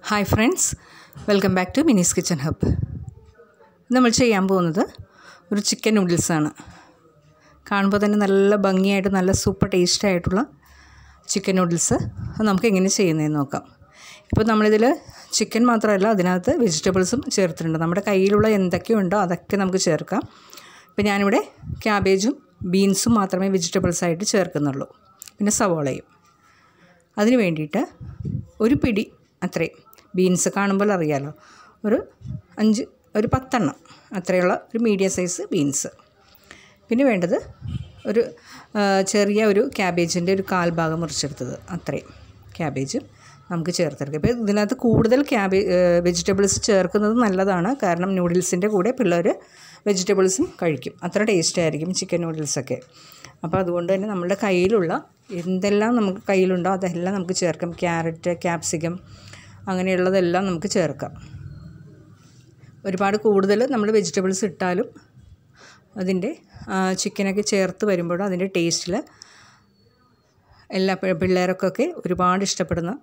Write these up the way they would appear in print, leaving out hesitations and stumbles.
Hi friends, welcome back to Mini's kitchen hub. നമ്മൾ ചെയ്യാൻ പോകുന്നത് ഒരു ചിക്കൻ നൂഡിൽസാണ്. കാണുമ്പോൾ തന്നെ നല്ല ഭംഗിയായിട്ട് നല്ല സൂപ്പർ ടേസ്റ്റ് ആയിട്ടുള്ള ചിക്കൻ നൂഡിൽസ്. അത് നമുക്ക് എങ്ങനെ ചെയ്യുന്നതെന്ന് നോക്കാം. ഇപ്പോൾ നമ്മളിതിൽ ചിക്കൻ മാത്രമല്ല, അതിനകത്ത് വെജിറ്റബിൾസും ചേർത്തിട്ടുണ്ട്. നമ്മുടെ കയ്യിലുള്ള എന്തൊക്കെയുണ്ടോ അതൊക്കെ നമുക്ക് ചേർക്കാം. ഇപ്പോൾ ഞാനിവിടെ ക്യാബേജും ബീൻസും മാത്രമേ വെജിറ്റബിൾസായിട്ട് ചേർക്കുന്നുള്ളൂ, പിന്നെ സവോളയും. അതിന് വേണ്ടിയിട്ട് ഒരു പിടി അത്രയും ബീൻസ് കാണുമ്പോൾ അറിയാമല്ലോ, ഒരു 10 അത്രയുള്ള ഒരു മീഡിയം സൈസ് ബീൻസ്. പിന്നെ വേണ്ടത് ഒരു ചെറിയ ഒരു ക്യാബേജിൻ്റെ ഒരു 1/4 ഭാഗം മുറിച്ചെടുത്തത്, അത്രയും ക്യാബേജ് നമുക്ക് ചേർത്തെടുക്കാം. ഇപ്പോൾ ഇതിനകത്ത് കൂടുതൽ വെജിറ്റബിൾസ് ചേർക്കുന്നത് നല്ലതാണ്, കാരണം നൂഡിൽസിൻ്റെ കൂടെ പിള്ളേർ വെജിറ്റബിൾസും കഴിക്കും. അത്ര ടേസ്റ്റ് ആയിരിക്കും ചിക്കൻ നൂഡിൽസൊക്കെ. അപ്പോൾ അതുകൊണ്ട് തന്നെ നമ്മുടെ കയ്യിലുള്ള എന്തെല്ലാം നമുക്ക് കയ്യിലുണ്ടോ അതെല്ലാം നമുക്ക് ചേർക്കാം. ക്യാരറ്റ്, ക്യാപ്സിക്കം അങ്ങനെയുള്ളതെല്ലാം നമുക്ക് ചേർക്കാം. ഒരുപാട് കൂടുതൽ നമ്മൾ വെജിറ്റബിൾസ് ഇട്ടാലും അതിൻ്റെ ചിക്കനൊക്കെ ചേർത്ത് വരുമ്പോഴും അതിൻ്റെ ടേസ്റ്റിൽ എല്ലാ പിള്ളേർക്കൊക്കെ ഒരുപാട് ഇഷ്ടപ്പെടുന്ന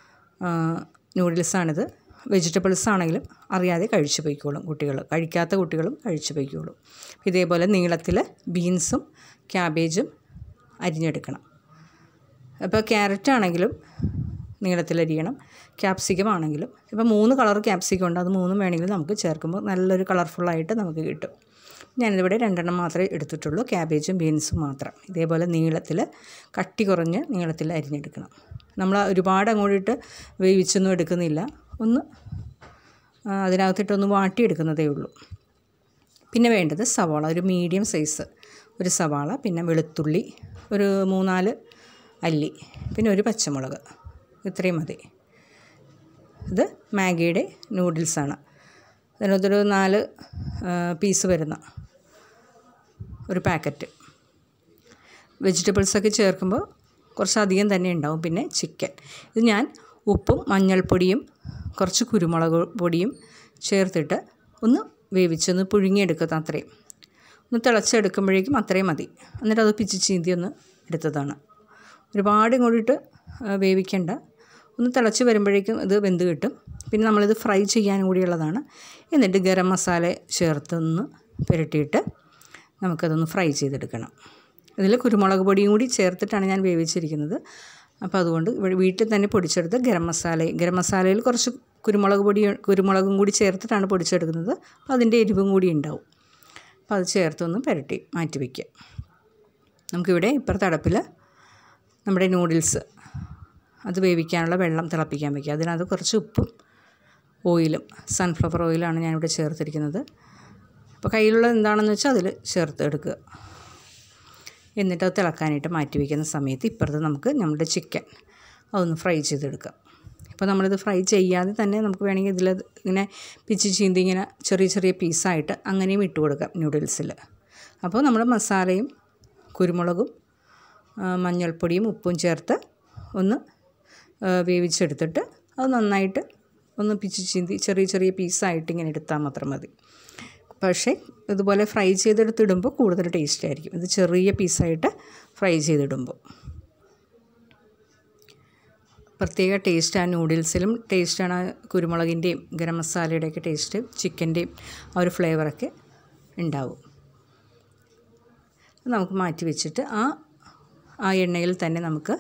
നൂഡിൽസാണിത്. വെജിറ്റബിൾസ് ആണെങ്കിലും അറിയാതെ കഴിച്ചു പോയിക്കോളും കുട്ടികൾ, കഴിക്കാത്ത കുട്ടികളും കഴിച്ചു പോയിക്കോളും. ഇതേപോലെ നീളത്തിൽ ബീൻസും ക്യാബേജും അരിഞ്ഞെടുക്കണം. ഇപ്പോൾ ക്യാരറ്റ് ആണെങ്കിലും നീളത്തിലരിയണം, ക്യാപ്സിക്കം ആണെങ്കിലും. ഇപ്പോൾ 3 കളർ ക്യാപ്സിക്കം ഉണ്ട്, അത് 3 വേണമെങ്കിലും നമുക്ക് ചേർക്കുമ്പോൾ നല്ലൊരു കളർഫുള്ളായിട്ട് നമുക്ക് കിട്ടും. ഞാനിതിവിടെ 2 മാത്രമേ എടുത്തിട്ടുള്ളൂ, ക്യാബേജും ബീൻസും മാത്രം. ഇതേപോലെ നീളത്തിൽ കട്ടി കുറഞ്ഞ് നീളത്തിൽ അരിഞ്ഞെടുക്കണം. നമ്മൾ ഒരുപാട് അങ്ങോട്ടിട്ട് വേവിച്ചൊന്നും എടുക്കുന്നില്ല, ഒന്ന് അതിനകത്തിട്ടൊന്ന് വാട്ടിയെടുക്കുന്നതേ ഉള്ളൂ. പിന്നെ വേണ്ടത് സവാള, ഒരു മീഡിയം സൈസ് ഒരു സവാള, പിന്നെ വെളുത്തുള്ളി ഒരു 3-4 അല്ലി, പിന്നെ ഒരു പച്ചമുളക്, ഇത്രയും മതി. ഇത് മാഗിയുടെ നൂഡിൽസാണ്. അതിനകത്തൊരു 4 പീസ് വരുന്ന ഒരു പാക്കറ്റ്. വെജിറ്റബിൾസൊക്കെ ചേർക്കുമ്പോൾ കുറച്ചധികം തന്നെ ഉണ്ടാവും. പിന്നെ ചിക്കൻ, ഇത് ഞാൻ ഉപ്പും മഞ്ഞൾപ്പൊടിയും കുറച്ച് കുരുമുളക് പൊടിയും ചേർത്തിട്ട് ഒന്ന് വേവിച്ചൊന്ന് പുഴുങ്ങിയെടുക്കുക. അത്രയും ഒന്ന് തിളച്ചെടുക്കുമ്പോഴേക്കും അത്രയും മതി. എന്നിട്ട് അത് പിച്ചി ചീന്തി ഒന്ന് എടുത്തതാണ്. ഒരുപാട് ഇങ്ങോട്ടിട്ട് വേവിക്കേണ്ട, ഒന്ന് തിളച്ച് വരുമ്പോഴേക്കും ഇത് വെന്ത് കിട്ടും. പിന്നെ നമ്മളിത് ഫ്രൈ ചെയ്യാനും കൂടിയുള്ളതാണ്. എന്നിട്ട് ഗരം മസാല ചേർത്തൊന്ന് പുരട്ടിയിട്ട് നമുക്കതൊന്ന് ഫ്രൈ ചെയ്തെടുക്കണം. ഇതിൽ കുരുമുളക് പൊടിയും കൂടി ചേർത്തിട്ടാണ് ഞാൻ വേവിച്ചിരിക്കുന്നത്. അപ്പോൾ അതുകൊണ്ട് വീട്ടിൽ തന്നെ പൊടിച്ചെടുത്ത് ഗരം മസാലയിൽ കുറച്ച് കുരുമുളകും കൂടി ചേർത്തിട്ടാണ് പൊടിച്ചെടുക്കുന്നത്. അപ്പോൾ അതിൻ്റെ എരിവും കൂടി ഉണ്ടാവും. അപ്പോൾ അത് ചേർത്തൊന്ന് പുരട്ടി മാറ്റി വയ്ക്കുക. നമുക്കിവിടെ ഇപ്പുറത്തെ അടുപ്പിൽ നമ്മുടെ നൂഡിൽസ് അത് വേവിക്കാനുള്ള വെള്ളം തിളപ്പിക്കാൻ വയ്ക്കുക. അതിനകത്ത് കുറച്ച് ഉപ്പും ഓയിലും, സൺഫ്ലവർ ഓയിലാണ് ഞാനിവിടെ ചേർത്തിരിക്കുന്നത്. അപ്പോൾ കയ്യിലുള്ള എന്താണെന്ന് വെച്ചാൽ അതിൽ ചേർത്ത് എടുക്കുക. എന്നിട്ട് അത് തിളക്കാനായിട്ട് മാറ്റി വയ്ക്കുന്ന സമയത്ത് ഇപ്പുറത്ത് നമുക്ക് നമ്മുടെ ചിക്കൻ അതൊന്ന് ഫ്രൈ ചെയ്തെടുക്കാം. ഇപ്പോൾ നമ്മളിത് ഫ്രൈ ചെയ്യാതെ തന്നെ നമുക്ക് വേണമെങ്കിൽ ഇതിൽ ഇങ്ങനെ പിച്ചി ചീന്തി ഇങ്ങനെ ചെറിയ ചെറിയ പീസായിട്ട് അങ്ങനെയും ഇട്ട് കൊടുക്കാം നൂഡിൽസിൽ. അപ്പോൾ നമ്മൾ മസാലയും കുരുമുളകും മഞ്ഞൾപ്പൊടിയും ഉപ്പും ചേർത്ത് ഒന്ന് വേവിച്ചെടുത്തിട്ട് അത് നന്നായിട്ട് ഒന്ന് പിച്ചി ചീന്തി ചെറിയ ചെറിയ പീസായിട്ട് ഇങ്ങനെ എടുത്താൽ മാത്രം മതി. പക്ഷേ ഇതുപോലെ ഫ്രൈ ചെയ്തെടുത്തിടുമ്പോൾ കൂടുതൽ ടേസ്റ്റ് ആയിരിക്കും, ഇത് ചെറിയ പീസായിട്ട് ഫ്രൈ ചെയ്തിടുമ്പോൾ. പ്രത്യേക ടേസ്റ്റ് ആ നൂഡിൽസിലും ടേസ്റ്റാണ്. കുരുമുളകിൻ്റെയും ഗരം മസാലയുടെയൊക്കെ ടേസ്റ്റ് ചിക്കൻ്റെയും ആ ഒരു ഫ്ലേവറൊക്കെ ഉണ്ടാവും. നമുക്ക് മാറ്റി വെച്ചിട്ട് ആ എണ്ണയിൽ തന്നെ നമുക്ക്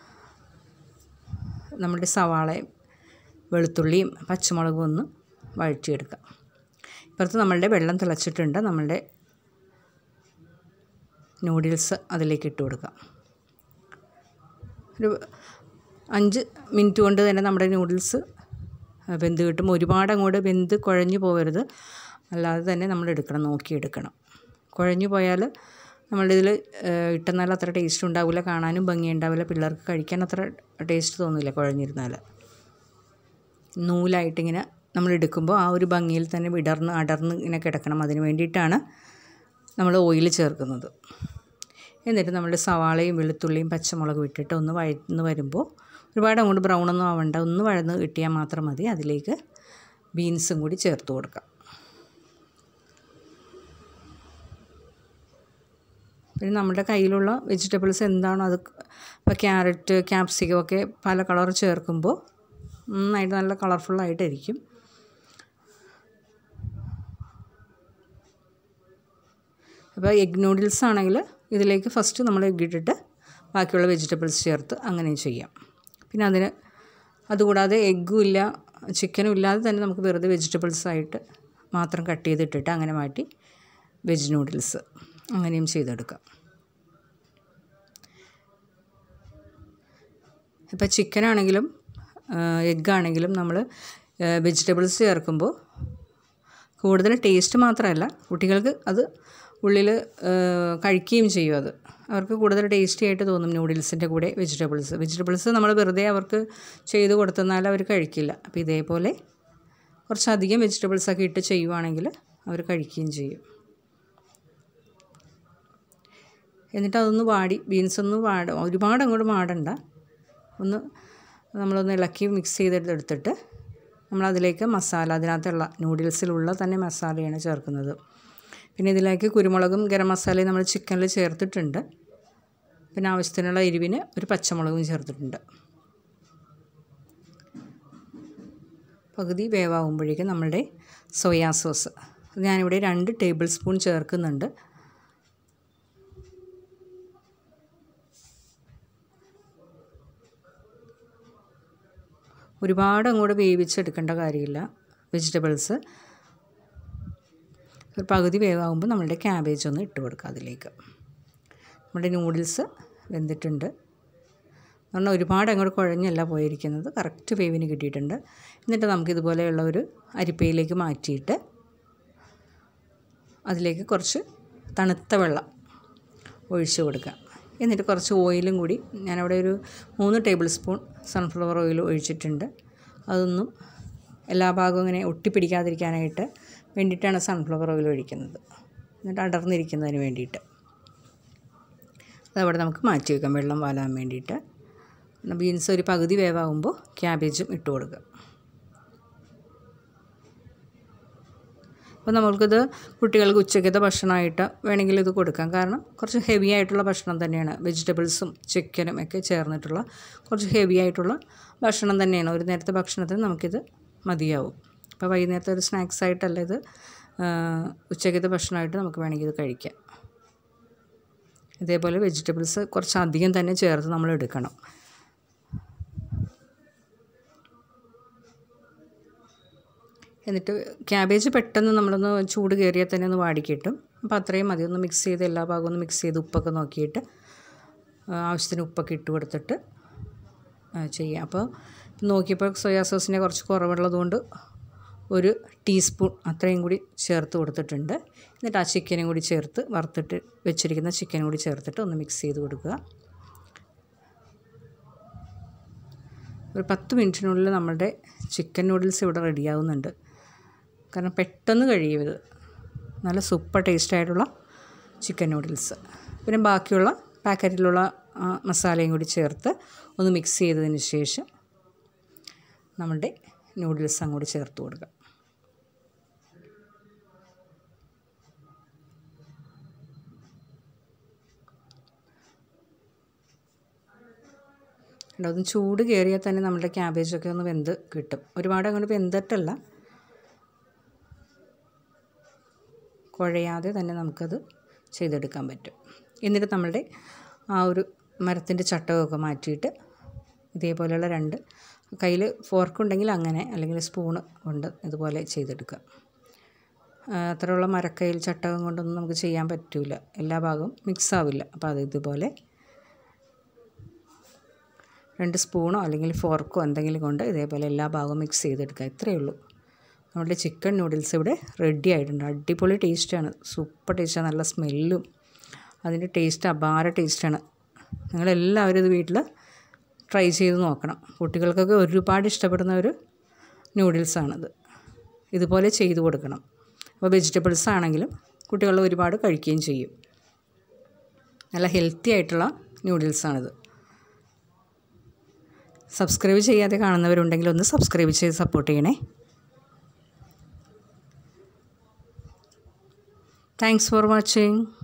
നമ്മുടെ സവാളയും വെളുത്തുള്ളിയും പച്ചമുളകും ഒന്ന് വഴറ്റിയെടുക്കാം. ഇപ്പുറത്ത് നമ്മളുടെ വെള്ളം തിളച്ചിട്ടുണ്ട്, നമ്മളുടെ നൂഡിൽസ് അതിലേക്ക് ഇട്ട് കൊടുക്കാം. ഒരു 5 മിനിറ്റ് കൊണ്ട് തന്നെ നമ്മുടെ നൂഡിൽസ് വെന്ത് കിട്ടും. ഒരുപാട് അങ്ങോട്ട് വെന്ത് കുഴഞ്ഞു പോകരുത്, അല്ലാതെ തന്നെ നമ്മൾ നോക്കിയെടുക്കണം. കുഴഞ്ഞു പോയാൽ നമ്മളുടെ ഇതിൽ ഇട്ടെന്നാൽ അത്ര ടേസ്റ്റ് ഉണ്ടാവില്ല, കാണാനും ഭംഗി ഉണ്ടാവില്ല, പിള്ളേർക്ക് കഴിക്കാൻ അത്ര ടേസ്റ്റ് തോന്നില്ല കുഴഞ്ഞിരുന്നാൽ. നൂലായിട്ടിങ്ങനെ നമ്മൾ എടുക്കുമ്പോൾ ആ ഒരു ഭംഗിയിൽ തന്നെ അടർന്ന് ഇങ്ങനെ കിടക്കണം. അതിന് വേണ്ടിയിട്ടാണ് നമ്മൾ ഓയിൽ ചേർക്കുന്നത്. എന്നിട്ട് നമ്മുടെ സവാളയും വെളുത്തുള്ളിയും പച്ചമുളകും ഇട്ടിട്ട് ഒന്ന് വഴന്ന് വരുമ്പോൾ, ഒരുപാട് അങ്ങോട്ട് ബ്രൗണൊന്നും ആവണ്ട, ഒന്ന് വഴന്ന് കിട്ടിയാൽ മാത്രം മതി. അതിലേക്ക് ബീൻസും കൂടി ചേർത്ത് കൊടുക്കാം. പിന്നെ നമ്മുടെ കയ്യിലുള്ള വെജിറ്റബിൾസ് എന്താണോ അത്, ഇപ്പോൾ ക്യാരറ്റ്, ക്യാപ്സിക്കം ഒക്കെ പല കളർ ചേർക്കുമ്പോൾ നന്നായിട്ട് നല്ല കളർഫുള്ളായിട്ടിരിക്കും. അപ്പോൾ എഗ് നൂഡിൽസ് ആണെങ്കിൽ ഇതിലേക്ക് ഫസ്റ്റ് നമ്മൾ എഗ് ഇട്ടിട്ട് ബാക്കിയുള്ള വെജിറ്റബിൾസ് ചേർത്ത് അങ്ങനെയും ചെയ്യാം. പിന്നെ അതുകൂടാതെ എഗ്ഗും ഇല്ല ചിക്കനും ഇല്ലാതെ തന്നെ നമുക്ക് വെറുതെ വെജിറ്റബിൾസായിട്ട് മാത്രം കട്ട് ചെയ്തിട്ടിട്ട് അങ്ങനെ മാറ്റി വെജ് നൂഡിൽസ് അങ്ങനെയും ചെയ്തെടുക്കാം. ഇപ്പോൾ ചിക്കനാണെങ്കിലും എഗ്ഗാണെങ്കിലും നമ്മൾ വെജിറ്റബിൾസ് ചേർക്കുമ്പോൾ കൂടുതൽ ടേസ്റ്റ് മാത്രമല്ല, കുട്ടികൾക്ക് അത് ഉള്ളിൽ കഴിക്കുകയും ചെയ്യും. അവർക്ക് കൂടുതൽ ടേസ്റ്റി ആയിട്ട് തോന്നും നൂഡിൽസിൻ്റെ കൂടെ വെജിറ്റബിൾസ് നമ്മൾ വെറുതെ അവർക്ക് ചെയ്ത് കൊടുത്തെന്നാൽ അവർ കഴിക്കില്ല. അപ്പോൾ ഇതേപോലെ കുറച്ചധികം വെജിറ്റബിൾസൊക്കെ ഇട്ട് ചെയ്യുവാണെങ്കിൽ അവർ കഴിക്കുകയും ചെയ്യും. എന്നിട്ട് അതൊന്ന് ബീൻസൊന്ന് ഒരുപാട് അങ്ങോട്ട് വാടണ്ട. നമ്മളൊന്ന് ഇളക്കി മിക്സ് ചെയ്തെടുത്തിട്ട് നമ്മളതിലേക്ക് മസാല, അതിനകത്തുള്ള നൂഡിൽസിലുള്ള തന്നെ മസാലയാണ് ചേർക്കുന്നത്. പിന്നെ ഇതിലേക്ക് കുരുമുളകും ഗരം മസാലയും നമ്മൾ ചിക്കനിൽ ചേർത്തിട്ടുണ്ട്. പിന്നെ ആവശ്യത്തിനുള്ള എരിവിന് ഒരു പച്ചമുളകും ചേർത്തിട്ടുണ്ട്. പകുതി വേവാകുമ്പോഴേക്കും നമ്മളുടെ സോയാ സോസ് ഞാനിവിടെ 2 ടേബിൾ സ്പൂൺ ചേർക്കുന്നുണ്ട്. ഒരുപാട് അങ്ങോട്ട് വേവിച്ചെടുക്കേണ്ട കാര്യമില്ല. വെജിറ്റബിൾസ് ഒരു പകുതി വേവാകുമ്പോൾ നമ്മളുടെ ക്യാബേജ് ഒന്ന് ഇട്ട് കൊടുക്കുക അതിലേക്ക്. നമ്മുടെ നൂഡിൽസ് വെന്തിട്ടുണ്ട്. പറഞ്ഞാൽ ഒരുപാട് അങ്ങോട്ട് കുഴഞ്ഞല്ല പോയിരിക്കുന്നത്, കറക്റ്റ് വേവിന് കിട്ടിയിട്ടുണ്ട്. എന്നിട്ട് നമുക്കിതുപോലെയുള്ള ഒരു അരിപ്പയിലേക്ക് മാറ്റിയിട്ട് അതിലേക്ക് കുറച്ച് തണുത്ത വെള്ളം ഒഴിച്ച് കൊടുക്കുക. എന്നിട്ട് കുറച്ച് ഓയിലും കൂടി ഞാനവിടെ ഒരു 3 ടേബിൾ സ്പൂൺ സൺഫ്ലവർ ഓയിൽ ഒഴിച്ചിട്ടുണ്ട്. അതൊന്നും എല്ലാ ഭാഗവും ഇങ്ങനെ ഒട്ടിപ്പിടിക്കാതിരിക്കാനായിട്ട് വേണ്ടിയിട്ടാണ് സൺഫ്ലവർ ഓയിൽ ഒഴിക്കുന്നത്. എന്നിട്ട് അടർന്നിരിക്കുന്നതിന് വേണ്ടിയിട്ട് അതവിടെ നമുക്ക് മാറ്റി വയ്ക്കാം വെള്ളം വാലാൻ വേണ്ടിയിട്ട്. ബീൻസ് ഒരു പകുതി വേവാകുമ്പോൾ ക്യാബേജും ഇട്ട് കൊടുക്കുക. അപ്പോൾ നമ്മൾക്കിത് കുട്ടികൾക്ക് ഉച്ചയ്ക്കത്തെ ഭക്ഷണമായിട്ട് വേണമെങ്കിൽ ഇത് കൊടുക്കാം. കാരണം കുറച്ച് ഹെവി ആയിട്ടുള്ള ഭക്ഷണം തന്നെയാണ്. വെജിറ്റബിൾസും ചിക്കനും ഒക്കെ ചേർന്നിട്ടുള്ള കുറച്ച് ഹെവി ആയിട്ടുള്ള ഭക്ഷണം തന്നെയാണ്. ഒരു നേരത്തെ ഭക്ഷണത്തിന് നമുക്കിത് മതിയാവും. അപ്പോൾ വൈകുന്നേരത്തെ ഒരു സ്നാക്സ് ആയിട്ടല്ല ഇത്, ഉച്ചയ്ക്കത്തെ ഭക്ഷണമായിട്ട് നമുക്ക് വേണമെങ്കിൽ ഇത് കഴിക്കാം. ഇതേപോലെ വെജിറ്റബിൾസ് കുറച്ചധികം തന്നെ ചേർത്ത് നമ്മൾ എടുക്കണം. എന്നിട്ട് ക്യാബേജ് പെട്ടെന്ന് നമ്മളൊന്ന് ചൂട് കയറിയാൽ തന്നെ ഒന്ന് വാടിക്കിട്ടും. അപ്പോൾ അത്രയും മതി. ഒന്ന് മിക്സ് ചെയ്ത് എല്ലാ ഭാഗവും ഒന്ന് മിക്സ് ചെയ്ത് ഉപ്പൊക്കെ നോക്കിയിട്ട് ആവശ്യത്തിന് ഉപ്പൊക്കെ ഇട്ട് കൊടുത്തിട്ട് ചെയ്യാം. അപ്പോൾ നോക്കിയപ്പോൾ സോയാ സോസിനെ കുറച്ച് കുറവുള്ളതുകൊണ്ട് 1 ടീസ്പൂൺ അത്രയും കൂടി ചേർത്ത് കൊടുത്തിട്ടുണ്ട്. എന്നിട്ട് ആ ചിക്കനും കൂടി ചേർത്ത് വറുത്തിട്ട് വെച്ചിരിക്കുന്ന ചിക്കനും കൂടി ചേർത്തിട്ട് ഒന്ന് മിക്സ് ചെയ്ത് കൊടുക്കുക. ഒരു 10 മിനിറ്റിനുള്ളിൽ നമ്മുടെ ചിക്കൻ നൂഡിൽസ് ഇവിടെ റെഡിയാവുന്നുണ്ട്. കാരണം പെട്ടെന്ന് കഴിയും ഇത്. നല്ല സൂപ്പർ ടേസ്റ്റായിട്ടുള്ള ചിക്കൻ നൂഡിൽസ്. പിന്നെ ബാക്കിയുള്ള പാക്കറ്റിലുള്ള മസാലയും കൂടി ചേർത്ത് ഒന്ന് മിക്സ് ചെയ്തതിന് ശേഷം നമ്മുടെ നൂഡിൽസ് അങ്ങോട്ട് ചേർത്ത് കൊടുക്കുക. അതൊന്ന് ചൂട് കയറിയാൽ തന്നെ നമ്മുടെ ക്യാബേജൊക്കെ ഒന്ന് വെന്ത് കിട്ടും. ഒരുപാട് അങ്ങോട്ട് വെന്തിട്ടല്ല, കുഴയാതെ തന്നെ നമുക്കത് ചെയ്തെടുക്കാൻ പറ്റും. എന്നിട്ട് നമ്മളുടെ ആ ഒരു മരത്തിൻ്റെ ചട്ടകമൊക്കെ മാറ്റിയിട്ട് ഇതേപോലെയുള്ള 2 കയ്യിൽ ഫോർക്കുണ്ടെങ്കിൽ അങ്ങനെ, അല്ലെങ്കിൽ സ്പൂണ് കൊണ്ട് ഇതുപോലെ ചെയ്തെടുക്കുക. അത്രയുള്ള മരക്കയിൽ ചട്ടകം കൊണ്ടൊന്നും നമുക്ക് ചെയ്യാൻ പറ്റില്ല, എല്ലാ ഭാഗവും മിക്സ് ആവില്ല. അപ്പോൾ അത് ഇതുപോലെ 2 സ്പൂണോ അല്ലെങ്കിൽ ഫോർക്കോ എന്തെങ്കിലും കൊണ്ട് ഇതേപോലെ എല്ലാ ഭാഗവും മിക്സ് ചെയ്തെടുക്കുക. ഇത്രയേ ഉള്ളൂ. നമ്മുടെ ചിക്കൻ നൂഡിൽസ് ഇവിടെ റെഡി ആയിട്ടുണ്ട്. അടിപൊളി ടേസ്റ്റാണ്, സൂപ്പർ ടേസ്റ്റാണ്. നല്ല സ്മെല്ലും അതിൻ്റെ ടേസ്റ്റ് അപാര ടേസ്റ്റാണ്. നിങ്ങളെല്ലാവരും ഇത് വീട്ടിൽ ട്രൈ ചെയ്ത് നോക്കണം. കുട്ടികൾക്കൊക്കെ ഒരുപാട് ഇഷ്ടപ്പെടുന്ന ഒരു നൂഡിൽസാണിത്. ഇതുപോലെ ചെയ്ത് കൊടുക്കണം. അപ്പോൾ വെജിറ്റബിൾസ് ആണെങ്കിലും കുട്ടികൾ ഒരുപാട് കഴിക്കുകയും ചെയ്യും. നല്ല ഹെൽത്തി ആയിട്ടുള്ള നൂഡിൽസാണിത്. സബ്സ്ക്രൈബ് ചെയ്യാതെ കാണുന്നവരുണ്ടെങ്കിൽ ഒന്ന് സബ്സ്ക്രൈബ് ചെയ്ത് സപ്പോർട്ട് ചെയ്യണേ. Thanks for watching.